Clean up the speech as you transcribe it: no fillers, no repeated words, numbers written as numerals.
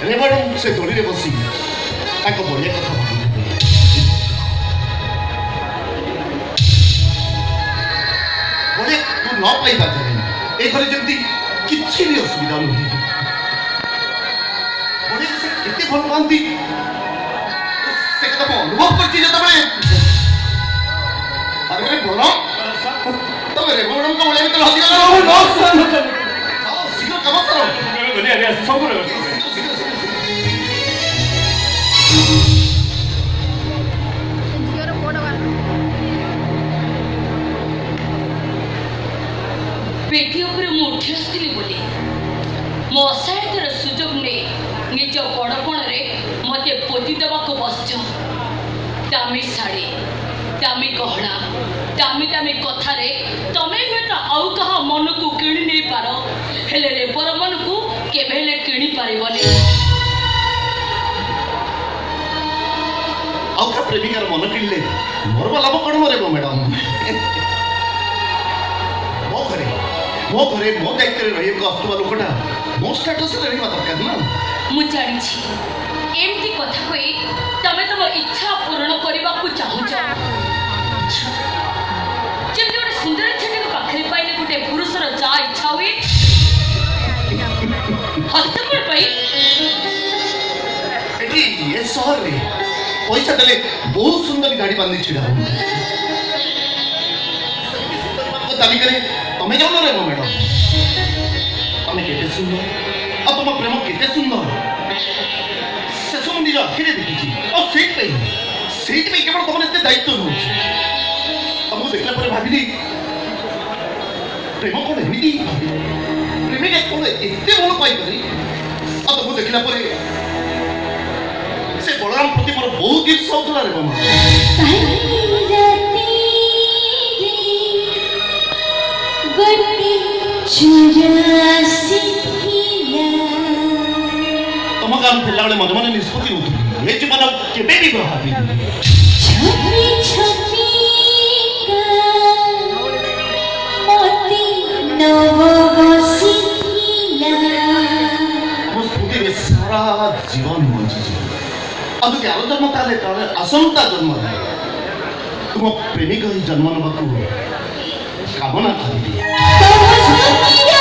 रेवण से दोड़ी बसी बढ़िया कथा बढ़िया तू न पाइबा जाए ए घरे जल्दी किसी भी असुविधा नुहे बढ़िया से केते भल पाती से कथा मैं अनुभव करछि जतबे अरे बोलो तब रेवण को बोले तो हदिया न शीघ्र काम करो दुनिया सब करो पेटी उपर मुठी आसली बोली मो असहायतार सुजोग नहीं निज बड़पण मत पोति देवाक बसचु दामी शाढ़ी दामी गहना दामी दामी कथार तमें हुए तो आउ कहा मन को किणी नहीं पार हेले रेबर मन को केबेले किणी पारिबनी आउ का प्रेमिकार मन किणले मोर लाभ कौन मरेब मैडम मो घरे मो दायित्व रही आसुवा लोकटा मो स्टेटस रहा दरकार ना मु जानी एमती कथा कही तमे तुम इच्छा पूर्ण करने को चाहूच जब गोटे सुंदर छेटी को पाखे पाइले गोटे पुरुषर जा इच्छा हुए हस्तमूल पाई ये शहर रे पैसा देले बहुत सुंदर गाड़ी बांधी छिड़ा दाबी करे तमें जाओ रे मैडम तमें केते सुंदर अब तुम प्रेम केते सुंदर से सब निज आखिरे देखी और सेट पे केवल तुम एते दायित्व न तुमको देखला पर भाबिली प्रेम कोन एमिति प्रेमिका कोन एते मन पाई करी अब तुमको देखला पर से बलराम प्रति मोर बहुत ईर्ष्या होतला रे मामा तुम काम फिरला बेले मजे मने निष्पत्ति होती ये जीवन केबे भी प्रभावी सारा जीवन बंची अब क्या जन्म ताले आसंता जन्म तुम प्रेमिक ही जन्म नबाकू कामना करी